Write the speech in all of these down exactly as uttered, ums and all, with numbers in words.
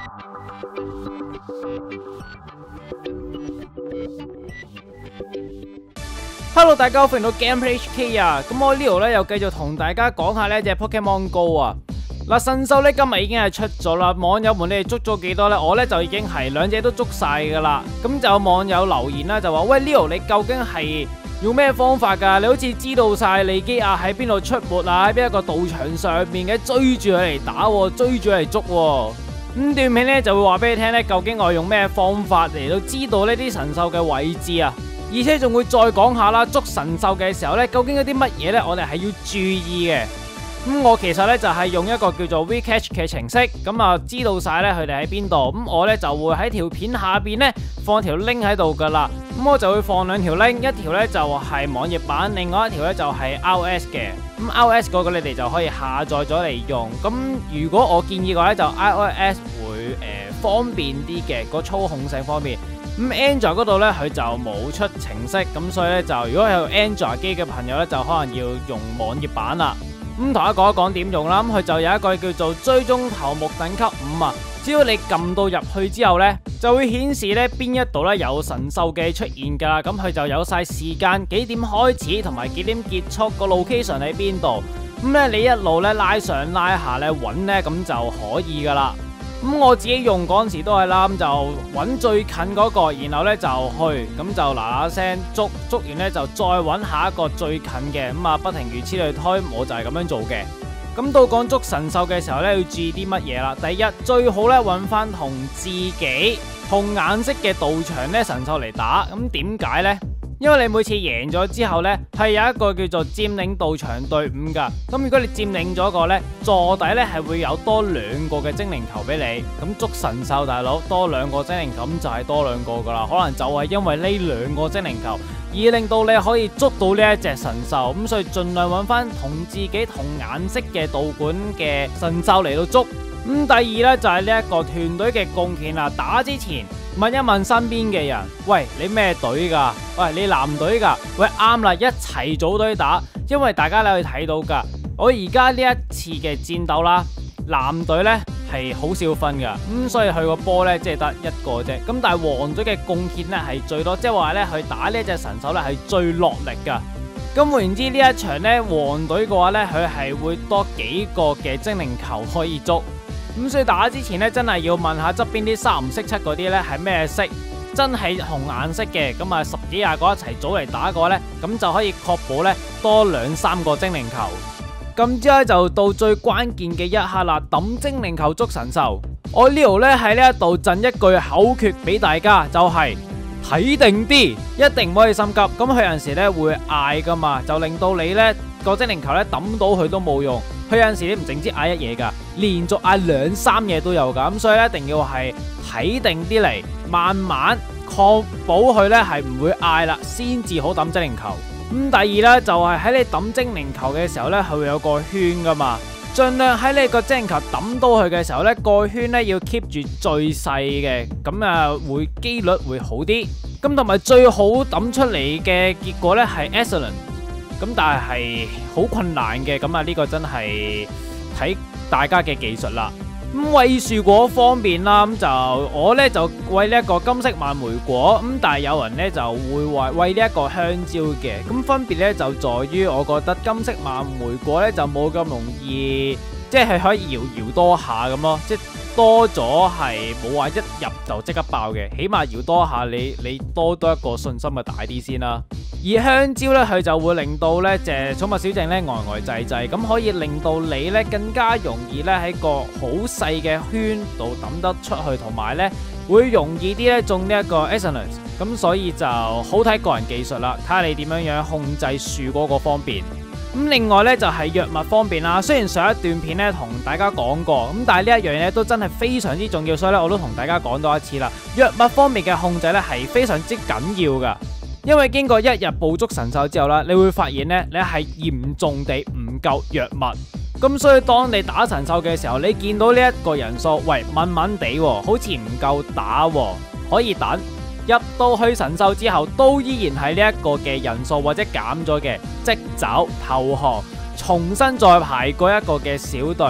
Hello， 大家好，歡迎到 Gameplay H K 啊！咁我呢度咧又繼續同大家講下呢隻 Pokemon Go 啊。嗱，神獸咧今日已經係出咗啦，網友們你哋捉咗幾多呢？我咧就已經係兩隻都捉晒噶啦。咁就有網友留言啦，就話喂 Leo， 你究竟係用咩方法噶？你好似知道晒利基亞喺邊度出沒啊，喺邊一個道場上面嘅，追住佢嚟打，追住佢嚟捉。咁段片咧就會話俾你聽咧，究竟我用咩方法嚟到知道呢啲神獸嘅位置啊？而且仲會再講下啦，捉神獸嘅時候咧，究竟有啲乜嘢咧，我哋係要注意嘅。咁、嗯、我其實咧就係、是、用一個叫做 WeCatch 嘅程式，咁啊知道晒咧佢哋喺邊度。咁我咧就會喺條片下邊咧放條 link 喺度噶啦。咁我就會放兩條 link，一條咧就係、是、網頁版，另外一條咧就係、是、iOS 嘅。咁 iOS 嗰個你哋就可以下載咗嚟用。咁如果我建議嘅話咧，就 iOS 會誒、呃、方便啲嘅，個操控性方面。咁 Android 嗰度咧，佢就冇出程式，咁所以咧就如果有 Android 機嘅朋友咧，就可能要用網頁版啦。咁同我講一講點用啦。咁佢就有一個叫做追蹤頭目等級五啊，只要你撳到入去之後咧，就會顯示咧邊一度咧有神獸嘅出現噶啦。咁佢就有晒時間，幾點開始同埋幾點結束，個 location 喺邊度。咁咧你一路咧拉上拉下咧揾咧，咁就可以噶啦。咁我自己用嗰陣時都係啦，咁就揾最近嗰個，然後咧就去，咁就嗱嗱聲捉，捉完咧就再揾下一個最近嘅，咁啊不停如此類推，我就係咁樣做嘅。咁到講捉神獸嘅時候咧，要注意啲乜嘢啦？第一，最好咧揾翻同自己同顏色嘅道場咧神獸嚟打。咁點解呢？因為你每次贏咗之後呢，係有一個叫做佔領道場隊伍噶。咁如果你佔領咗個呢，座底呢係會有多兩個嘅精靈球俾你。咁捉神獸大佬多兩個精靈球，咁就係多兩個噶啦。可能就係因為呢兩個精靈球而令到你可以捉到呢一隻神獸。咁所以盡量揾翻同自己同顏色嘅道館嘅神獸嚟到捉。咁第二呢，就係呢一個團隊嘅貢獻啦。打之前問一問身邊嘅人，喂，你咩隊噶？喂，你藍隊噶？喂，啱啦，一齊組隊打。因為大家你可以睇到噶，我而家呢一次嘅戰鬥啦，藍隊呢係好少分噶，咁所以佢個波呢，即係得一個啫。咁但係黃隊嘅貢獻呢係最多，即係話呢，佢打呢隻神獸呢係最落力噶。咁換言之，呢一場呢，黃隊嘅話呢，佢係會多幾個嘅精靈球可以捉。咁所以打之前咧，真係要問下側邊啲三唔識七嗰啲咧係咩色，真係紅顏色嘅，咁啊十幾廿個一齊組嚟打嘅話咧，咁就可以確保咧多兩三個精靈球。咁之後就到最關鍵嘅一刻啦，抌精靈球捉神獸。我呢度咧喺呢一度贈一句口訣俾大家，就係睇定啲，一定唔可以心急。咁佢有陣時咧會嗌噶嘛，就令到你咧個精靈球咧抌到佢都冇用。佢有陣時你唔淨止嗌一嘢噶，連續嗌兩三嘢都有噶，咁所以咧一定要係睇定啲嚟，慢慢確保佢咧係唔會嗌啦，先至好抌精靈球。咁第二咧就係喺你抌精靈球嘅時候咧，佢會有個圈噶嘛，盡量喺你個精靈球抌到佢嘅時候咧，個圈咧要 keep 住最細嘅，咁啊會機率會好啲。咁同埋最好抌出嚟嘅結果咧係 excellent。咁但係係好困難嘅，咁啊呢個真係睇大家嘅技術啦。咁餵樹果方面啦，咁就我呢就餵呢一個金色蔓莓果，咁但係有人呢就會話餵呢一個香蕉嘅。咁分別呢就在於，我覺得金色蔓莓果呢就冇咁容易，即係可以搖搖多下咁咯，即係多咗係冇話一入就即刻爆嘅，起碼搖多下你你多多一個信心嘅大啲先啦。而香蕉咧，佢就會令到咧隻寵物小精咧呆呆滯滯，咁可以令到你咧更加容易咧喺個好細嘅圈度抌得出去，同埋咧會容易啲咧中呢一個 excellence。咁所以就好睇個人技術啦，睇下你點樣樣控制樹嗰個方面。咁另外咧就係藥物方面啦，雖然上一段片咧同大家講過，咁但係呢一樣嘢都真係非常之重要，所以咧我都同大家講多一次啦。藥物方面嘅控制咧係非常之緊要噶。因為經過一日捕捉神獸之後啦，你會發現咧，你係嚴重地唔夠藥物。咁所以當你打神獸嘅時候，你見到呢一個人數，喂，悶悶地，好似唔夠打，可以等入到去神獸之後，都依然係呢一個嘅人數或者減咗嘅，即走投降，重新再排過一個嘅小隊。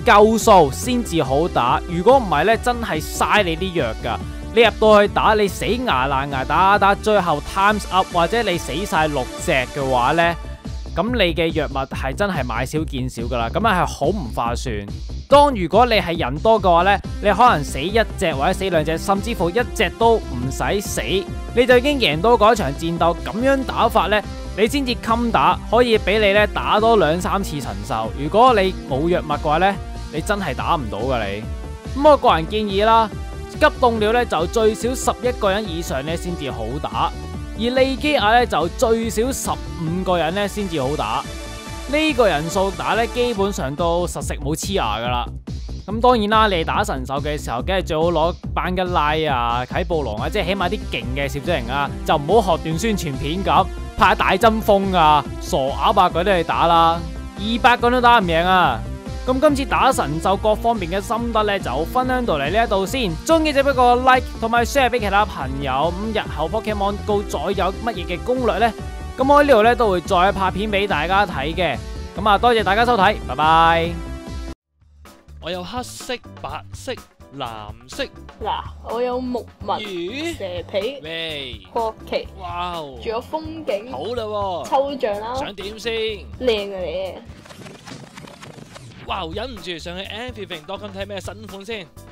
夠數先至好打。如果唔係咧，真係嘥你啲藥噶。你入到去打，你死牙爛牙打打，最後 times up 或者你死晒六隻嘅話呢，咁你嘅藥物係真係買少見少噶啦，咁啊係好唔划算。當如果你係人多嘅話呢，你可能死一隻或者死兩隻，甚至乎一隻都唔使死，你就已經贏到嗰一場戰鬥。咁樣打法呢，你先至襟打，可以俾你咧打多兩三次神獸。如果你冇藥物嘅話呢，你真係打唔到噶你。咁我個人建議啦。急凍鳥咧就最少十一個人以上咧先至好打，而利基亞咧就最少十五個人咧先至好打。呢個人數打咧基本上都實食冇黐牙噶啦。咁當然啦，你打神獸嘅時候，梗係最好攞班吉拉啊、啟布狼啊，即係起碼啲勁嘅攝製型啊，就唔好學段宣傳片咁派大針鋒啊、傻鴨啊嗰啲去打啦，二百個都打唔贏啊！咁今次打神獸各方面嘅心得咧，就分享到嚟呢一度先。中意就俾個 like 同埋 share 俾其他朋友。咁日後 Pokemon Go 再有乜嘢嘅攻略呢？咁我喺呢度咧都會再拍片俾大家睇嘅。咁啊，多謝大家收睇，拜拜。 我有黑色、白色、藍色。 嗱，我有木紋、 魚、 蛇皮、 喂、 國旗， 哇， 仲有風景、 好啦喎， 抽象啦， 想點先？ 靚啊你！ 哇，忍唔住上去 Amphithing 多咁睇咩新款先。